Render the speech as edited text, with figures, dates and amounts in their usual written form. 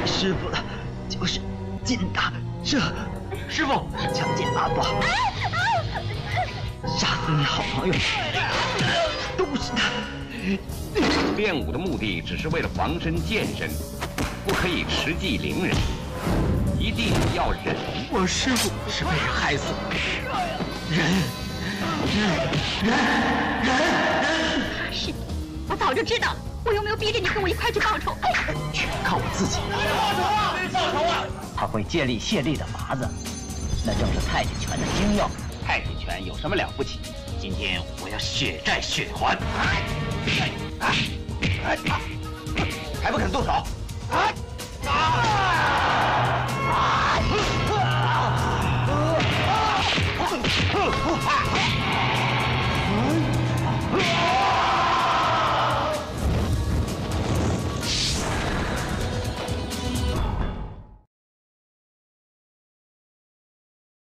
师傅了，就是金大这师傅强奸阿宝，杀死你好朋友，都是他。 练武的目的只是为了防身健身，不可以持技凌人，一定要忍。 我师傅是被人害死的，忍。 是的，我早就知道了，我又没有逼着你跟我一块去报仇。 全靠我自己。 报仇啊！ 他会借力卸力的法子，那正是太极拳的精要。太极拳有什么了不起？今天我要血债血还！ 还不肯动手！